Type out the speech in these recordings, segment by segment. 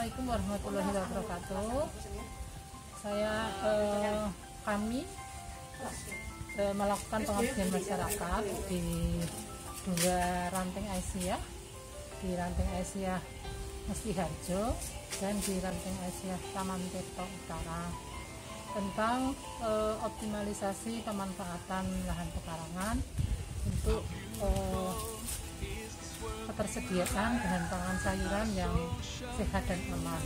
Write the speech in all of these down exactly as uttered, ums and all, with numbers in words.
Assalamualaikum warahmatullahi wabarakatuh. Saya eh, kami eh, melakukan pengabdian masyarakat di dua ranting Aisyah, di ranting Aisyah Mestiharjo dan di ranting Aisyah Taman Tirto Utara, tentang eh, optimalisasi pemanfaatan lahan pekarangan untuk eh, ketersediaan bahan pangan sayuran yang sehat dan aman.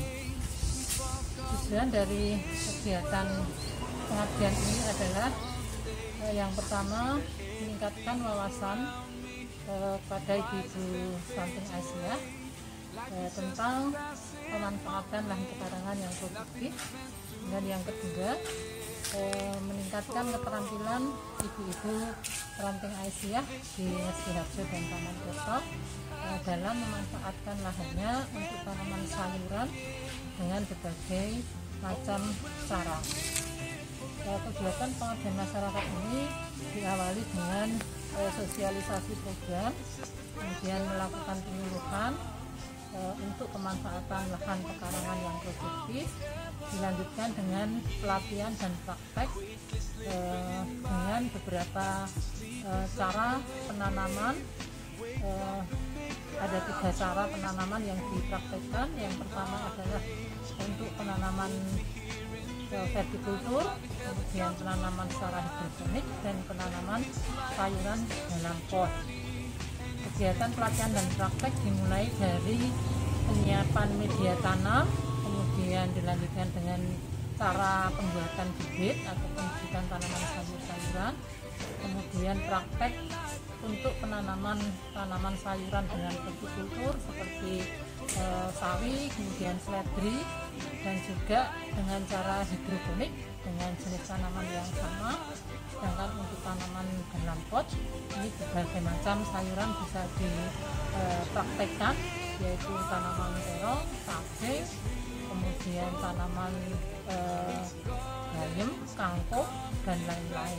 Tujuan dari kegiatan pengabdian ini adalah eh, yang pertama, meningkatkan wawasan eh, pada ibu-ibu ranting Aisyah eh, tentang pemanfaatan lahan pekarangan yang produktif, dan yang kedua, eh, meningkatkan keterampilan ibu-ibu ranting Aisyah di Mestiharjo dan Taman Tirto eh, dalam memanfaatkan lahannya untuk tanaman sayuran dengan berbagai macam cara. Eh, kegiatan pengabdian masyarakat ini diawali dengan eh, sosialisasi program, kemudian melakukan penyuluhan eh, untuk pemanfaatan lahan pekarangan yang produktif, dilanjutkan dengan pelatihan dan praktek eh, dengan beberapa eh, cara penanaman. Eh, ada tiga cara penanaman yang dipraktekkan. Yang pertama adalah untuk penanaman eh, vertikultur, kemudian penanaman secara hidroponik, dan penanaman sayuran dalam pot. Kegiatan pelatihan dan praktek dimulai dari penyiapan media tanam, kemudian dilanjutkan dengan cara pembuatan bibit atau pembibitan tanaman sayur-sayuran, kemudian praktek untuk penanaman tanaman sayuran dengan vertikultur seperti e, sawi, kemudian seledri, dan juga dengan cara hidroponik dengan jenis tanaman yang sama. Sedangkan untuk tanaman dalam pot ini berbagai macam sayuran bisa dipraktekkan, yaitu tanaman terong, cabai, kemudian tanaman eh, bayam, kangkung, dan lain-lain.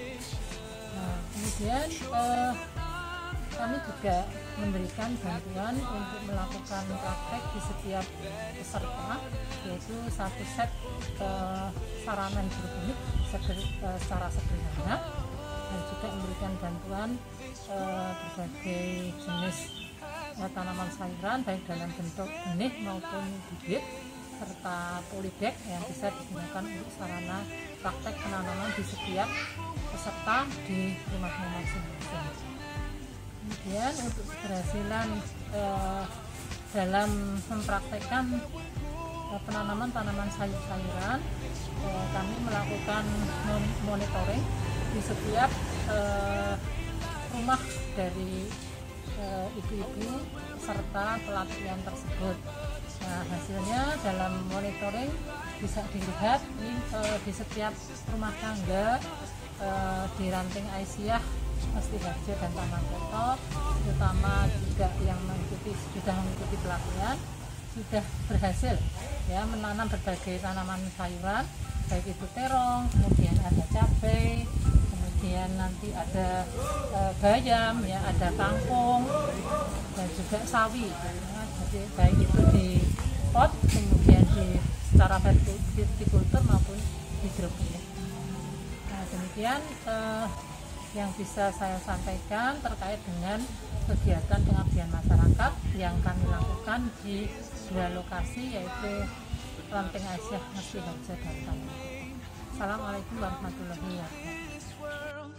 Nah, kemudian eh, kami juga memberikan bantuan untuk melakukan praktek di setiap peserta, yaitu satu set eh, sarana hidroponik eh, secara sederhana, dan juga memberikan bantuan eh, berbagai jenis eh, tanaman sayuran baik dalam bentuk benih maupun bibit, serta polybag yang bisa digunakan untuk sarana praktek penanaman di setiap peserta di rumahnya masing-masing. Kemudian untuk keberhasilan eh, dalam mempraktekkan eh, penanaman tanaman sayur-sayuran, eh, kami melakukan monitoring di setiap eh, rumah dari eh, ibu-ibu serta pelatihan tersebut. Nah, hasilnya dalam monitoring bisa dilihat ini, eh, di setiap rumah tangga eh, di ranting Aisyah Mestiharjo dan Taman Tirto, terutama juga yang mengikuti sudah mengikuti pelatihan, sudah berhasil ya menanam berbagai tanaman sayuran, baik itu terong, kemudian ada cabai, kemudian nanti ada e, bayam, ya ada kangkung, dan juga sawi. Ya, jadi baik itu di pot, kemudian di secara vertikultur maupun hidroponik. Nah, demikian eh, yang bisa saya sampaikan terkait dengan kegiatan pengabdian masyarakat yang kami lakukan di dua lokasi, yaitu ranting Aisyah Mestiharjo dan Taman Tirto. Assalamualaikum warahmatullahi wabarakatuh.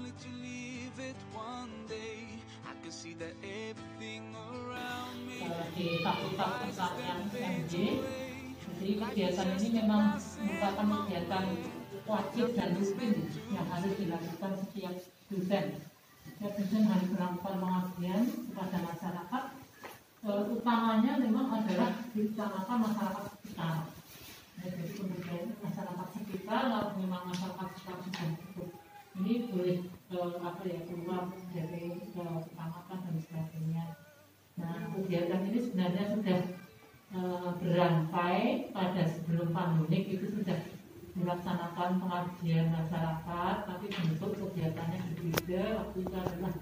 Di Fakultas Pertanian M J, jadi kegiatan ini memang merupakan kegiatan wajib dan rutin yang harus dilakukan setiap dosen. Setiap dosen harus melakukan pengabdian kepada masyarakat. E, utamanya memang adalah diutamakan masyarakat sekitar. Ya, jadi kemudian masyarakat sekitar, kalau memang masyarakat sekitar sudah cukup, ini boleh e, apa ya keluar dari e, kecamatan dan sebagainya. Nah, kegiatan ini sebenarnya sudah e, berangkai pada sebelum pandemi, itu sudah dilaksanakan pengabdian masyarakat, tapi bentuk kegiatannya berbeda. Waktu itu adalah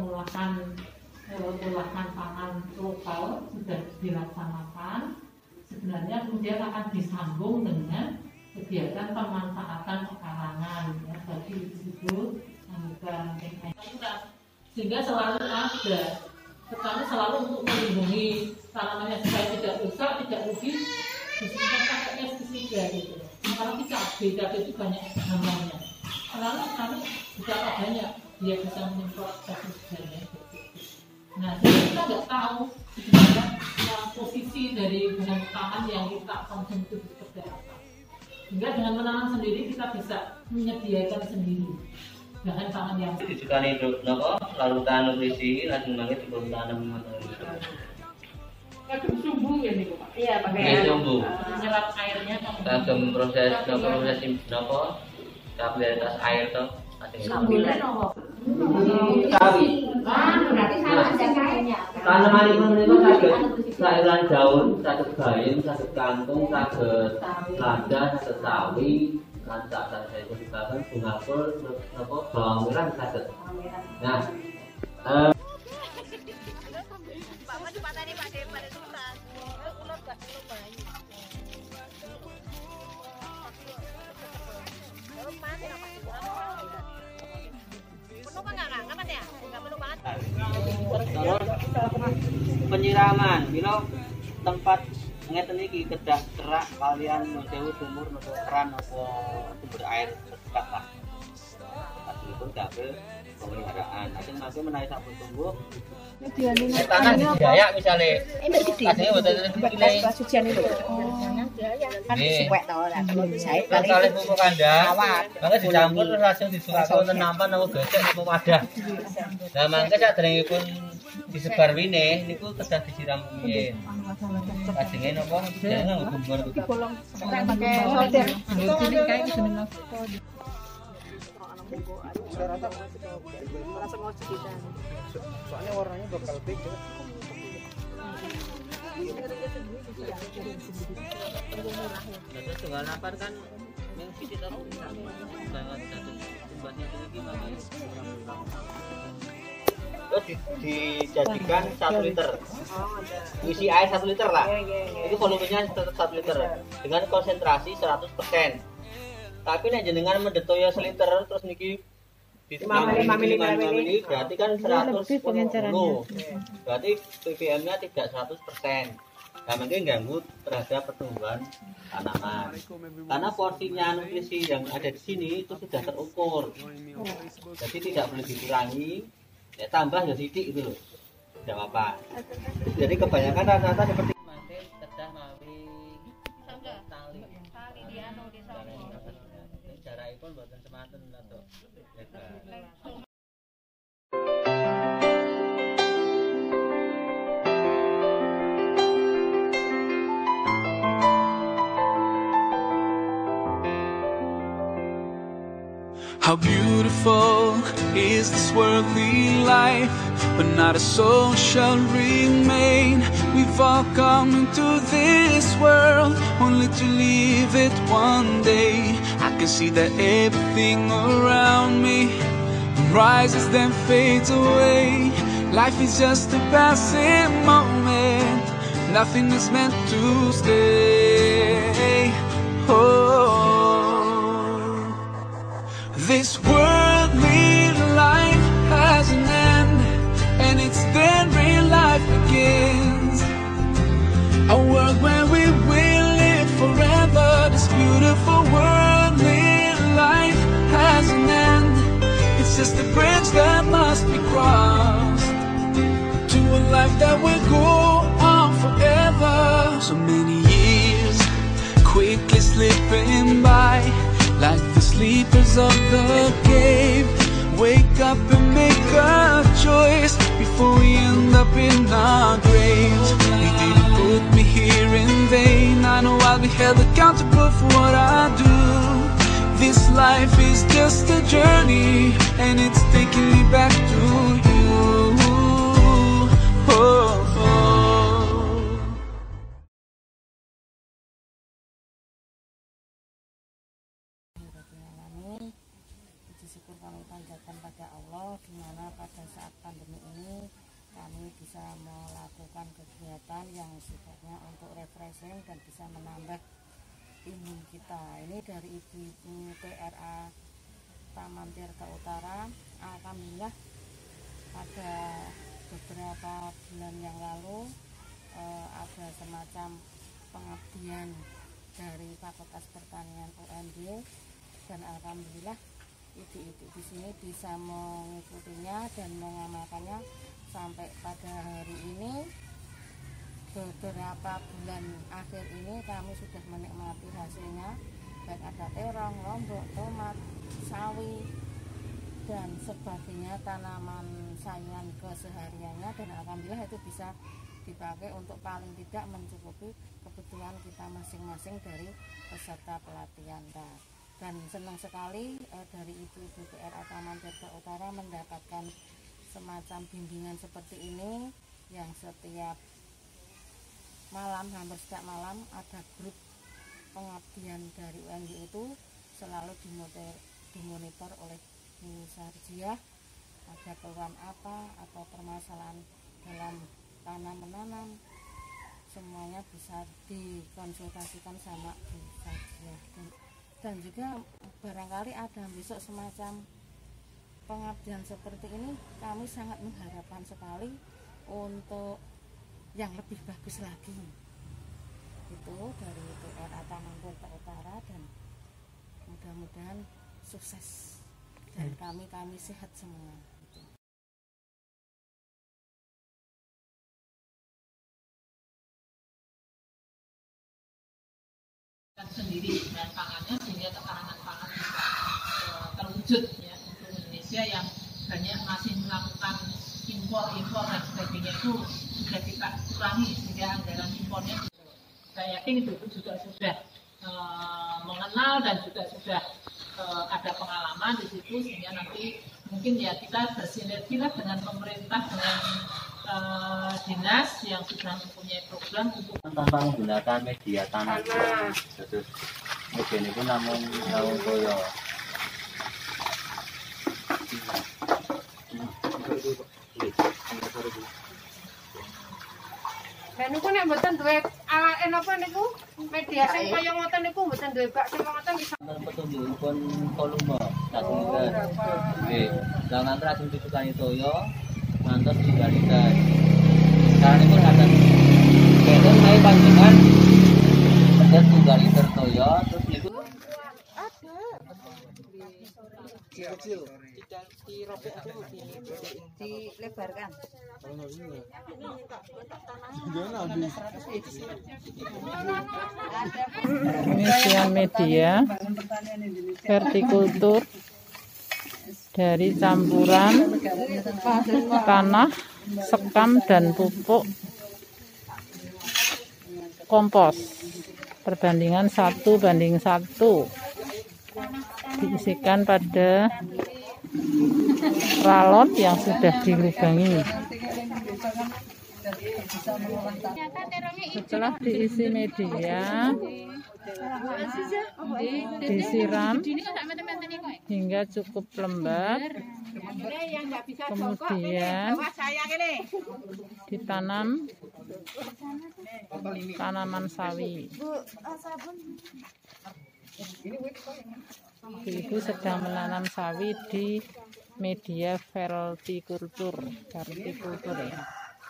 pengolahan e, olahan pangan lokal sudah dilaksanakan, sebenarnya kemudian akan disambung dengan kegiatan pemanfaatan pekarangan ya, bagi ibu-ibu anggota sehingga selalu ada tetapi selalu untuk melindungi tanamannya supaya tidak rusak, tidak rugi, khususnya pakai pestisida gitu. Kalau kita beda itu banyak namanya. Selalu kami juga banyak dia bisa menyemprot pestisida. Nah, jadi kita nggak tahu sebenarnya posisi dari bahan pangan yang kita konsumsi itu seperti apa. Sehingga dengan menanam sendiri kita bisa menyediakan sendiri bahan pangan yang disukani nopo larutan nutrisi langsung banget sebelum tanam kagum sumbu ya nih Pak. Iya pakai sumbu menyerap airnya kagum proses nopo proses nopo kapilaritas air toh sambulan nopo sawi ah berarti salah aja kayaknya tanaman itu menika saged sayuran daun saged bayam saged kangkung saged lada saged sawi kan saat saya gunakan bunga kol apa bawang merah saged nah eh penyiraman bila tempat ngeten iki kedah kerak kalian sewu sumur nopo keran nopo sumber air terdekat lah. Aslinipun kabeh pemeliharaan. Masing-masing menawi sampun tumbuh. Tanah di Dayak misale. Asline mboten dipilih. sucian itu. Kan suwek to lah kalau dijahit kali. Kalih pupuk kandang. Mangke dicampur terus langsung disuwake wonten nampan napa becek napa wadah. Lah mangke saderengipun disebar wine niku kedah disiram rumiyin. Ajenge napa? Jenenge gumbur. Bolong pakai solder. cilik kayak jeneng soalnya warnanya bakal beda. Terus tunggal napar kan yang sithik to sangat satu tumbasnya tinggi makanya terus di, dijadikan satu liter isi air satu liter lah itu volumenya tetap satu liter dengan konsentrasi seratus persen tapi nek jenengan mendetoya seliter terus niki di lima mili berarti kan seratus sepuluh berarti P P M-nya tidak seratus persen. Nah, mungkin ganggu terhadap pertumbuhan tanaman. Karena porsinya nutrisi yang ada di sini itu sudah terukur. Jadi tidak boleh dikurangi. Ya tambah ya sidik itu loh. Tidak apa-apa. Jadi kebanyakan rata-rata seperti mangke kedah mawi tali. Tali di anu di sana. Jarakipun mboten semanten atau lebar. How beautiful is this worldly life, but not a soul shall remain. We've all come into this world only to leave it one day. I can see that everything around me rises then fades away. Life is just a passing moment, nothing is meant to stay. Oh, this worldly life has an end, and it's then real life begins. A world where we will live forever. This beautiful worldly life has an end. It's just a bridge that must be crossed to a life that will go on forever. So many years quickly slipping by, like the sleepers of the cave. Wake up and make a choice before we end up in our graves. You didn't put me here in vain. I know I'll be held accountable for what I do. This life is just a journey, and it's taking me back to you. Oh, oh. Puji syukur kami panjatkan pada Allah di mana pada saat pandemi ini kami bisa melakukan kegiatan yang sifatnya untuk refreshing dan bisa menambah imun kita. Ini dari ibu-ibu P R A Taman Tirta Utara. Alhamdulillah pada beberapa bulan yang lalu eh, ada semacam pengabdian dari Fakultas Pertanian U N Y, dan alhamdulillah ibu-ibu di sini bisa mengikutinya dan mengamalkannya sampai pada hari ini. Beberapa bulan akhir ini kami sudah menikmati hasilnya, baik ada terong, lombok, tomat, sawi dan sebagainya, tanaman sayuran kesehariannya, dan alhamdulillah itu bisa dipakai untuk paling tidak mencukupi kebutuhan kita masing-masing dari peserta pelatihan. Nah, dan senang sekali eh, dari ibu-ibu P R A Taman Tirta Utara mendapatkan semacam bimbingan seperti ini, yang setiap malam, hampir setiap malam ada grup pengabdian dari U N Y itu selalu dimonitor, dimonitor oleh Bu Sarjiah, ada keluhan apa atau permasalahan dalam tanam menanam, semuanya bisa dikonsultasikan sama Bu Sarjiah. Dan, dan juga barangkali ada besok semacam pengabdian seperti ini, kami sangat mengharapkan sekali untuk yang lebih bagus lagi. Itu dari P R A Taman Tirta Utara, dan mudah-mudahan sukses dan kami-kami sehat semua. Gitu. Sendiri dan pangannya sehingga ketahanan pangan bisa uh, terwujud ya untuk Indonesia yang banyak masih melakukan impor-impor dan sebagainya, itu sudah kita kurangi sehingga anggaran impornya, saya yakin itu juga sudah uh, mengenal dan juga sudah uh, ada pengalaman di situ, sehingga nanti mungkin ya kita bersinergi lah dengan pemerintah, dengan uh, dinas yang sudah mempunyai program untuk tanpa menggunakan media tanam. Terus media ini pun namun namun koyo. Dan niku nek mboten duwe awake napa niku media sing kaya ngoten niku mboten duwe bak sing ngoten bisa. Petunjukipun volume satu liter. Nggih. Lah ngantos ajeng dicukani toyo ngantos tiga liter. Saranipun ngaten. Kenten saya panjenengan pedet tiga liter toyo terus niku kecil tidak dirobek aja Dilebarkan. media-media vertikultur dari campuran tanah, sekam dan pupuk kompos, perbandingan satu banding satu, diisikan pada ralon yang sudah dilubangi. Setelah diisi media, disiram hingga cukup lembab, kemudian ditanam tanaman sawi. Ibu sedang menanam sawi di media vertikultur, vertikultur ya.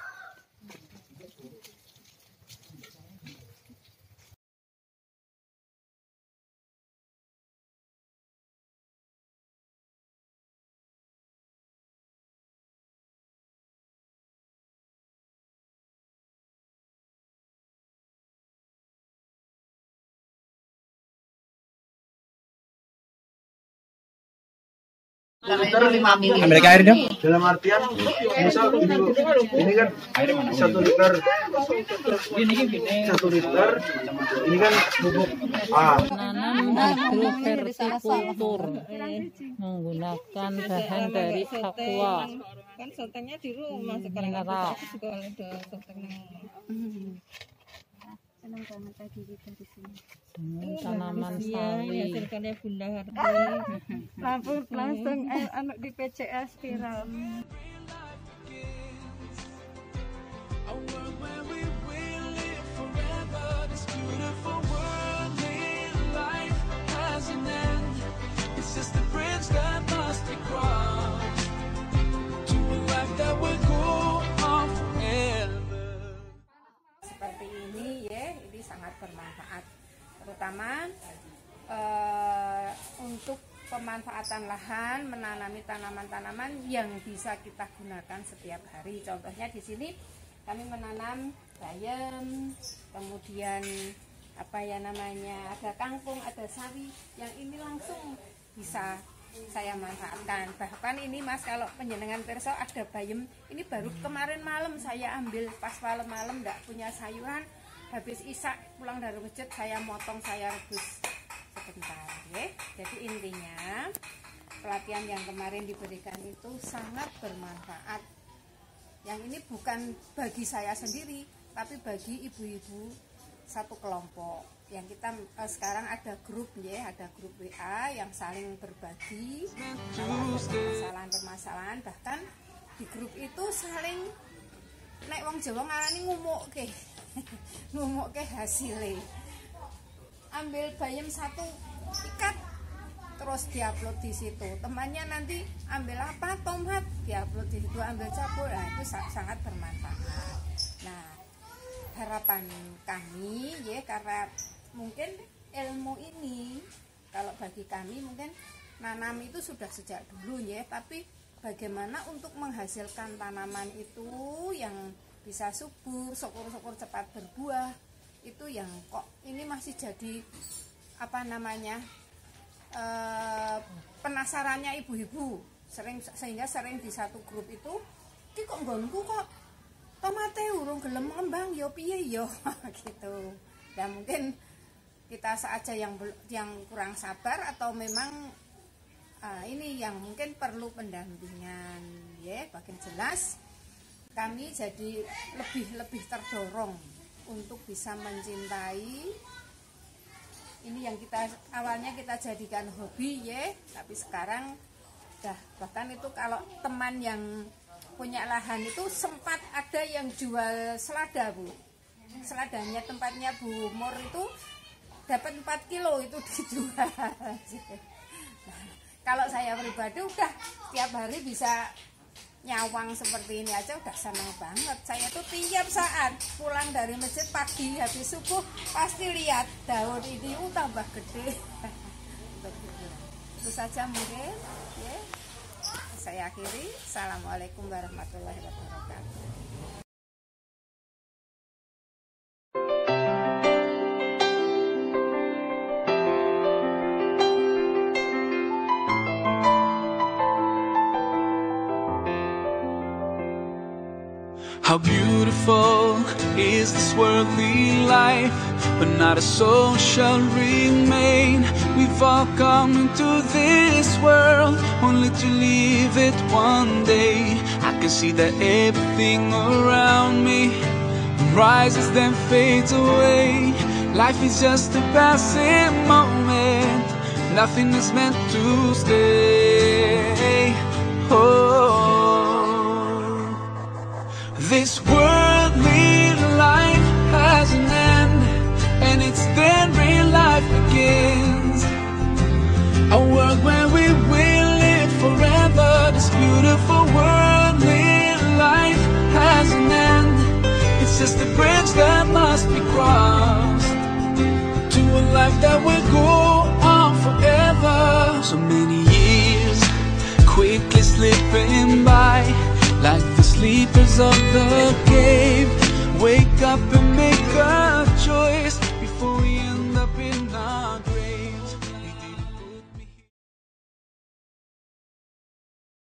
lima mili. Amerika airnya dalam artian misal ini, ini kan satu liter satu liter ini kan bubuk A. Menanam agrovertikultur menggunakan bahan dari aqua kan sontengnya di rumah sekarang mineral. juga ada sontengnya. Senang banget tadi kita di sini. Dengan tanaman sawi. Hasilkannya Bunda Harti. Langsung langsung anak di P C S viral. world where we will live forever. This beautiful worldly life has an end. It's just a bridge that must be crossed to a life that will go on forever. Seperti ini ya, ini sangat bermanfaat, terutama uh, untuk pemanfaatan lahan, menanami tanaman-tanaman yang bisa kita gunakan setiap hari. Contohnya di sini kami menanam bayam, kemudian apa ya namanya, ada kangkung, ada sawi, yang ini langsung bisa saya manfaatkan. Bahkan ini Mas, kalau penjenengan perso ada bayam, ini baru kemarin malam saya ambil, pas malam-malam enggak punya sayuran, habis isak pulang dari masjid saya motong, saya rebus sebentar ya. Jadi intinya pelatihan yang kemarin diberikan itu sangat bermanfaat. Yang ini bukan bagi saya sendiri, tapi bagi ibu-ibu satu kelompok. Yang kita eh, sekarang ada grup ya, ada grup W A yang saling berbagi kalau ada permasalahan-permasalahan. Bahkan di grup itu saling nek wong Jawa ngarani ngumukke. Ngumukke hasilnya. Ambil bayam satu ikat terus diupload di situ, temannya nanti ambil apa, tomat, diupload di situ, ambil campur, nah itu sangat bermanfaat. Nah harapan kami ya, karena mungkin ilmu ini kalau bagi kami mungkin nanam itu sudah sejak dulu ya, tapi bagaimana untuk menghasilkan tanaman itu yang bisa subur, syukur-syukur cepat berbuah, itu yang kok ini masih jadi apa namanya e, penasarannya ibu-ibu sering, sehingga sering di satu grup itu ki kok nggonku kok tomate urung gelem ngembang yo piye yo gitu. Dan mungkin kita saja yang yang kurang sabar, atau memang uh, ini yang mungkin perlu pendampingan ya. Makin jelas kami jadi lebih lebih terdorong untuk bisa mencintai ini yang kita awalnya kita jadikan hobi ya, tapi sekarang dah bahkan itu kalau teman yang punya lahan itu sempat ada yang jual selada Bu, seladanya tempatnya Bu Mur itu dapat empat kilo itu dijual. Nah, kalau saya pribadi udah tiap hari bisa nyawang seperti ini aja udah senang banget. Saya tuh tiap saat pulang dari masjid pagi habis subuh pasti lihat daun ini uh, tambah gede. Itu saja mungkin ya. Saya akhiri. Assalamualaikum warahmatullahi wabarakatuh. How beautiful is this worldly life, but not a soul shall remain. We've all come into this world only to leave it one day. I can see that everything around me rises then fades away. Life is just a passing moment, nothing is meant to stay. Oh, this worldly life has an end, and it's then real life begins. A world where we will live forever. This beautiful worldly life has an end. It's just a bridge that must be crossed to a life that will go on forever. So many years quickly slipping by, like the sleepers of the cave. Wake up and make a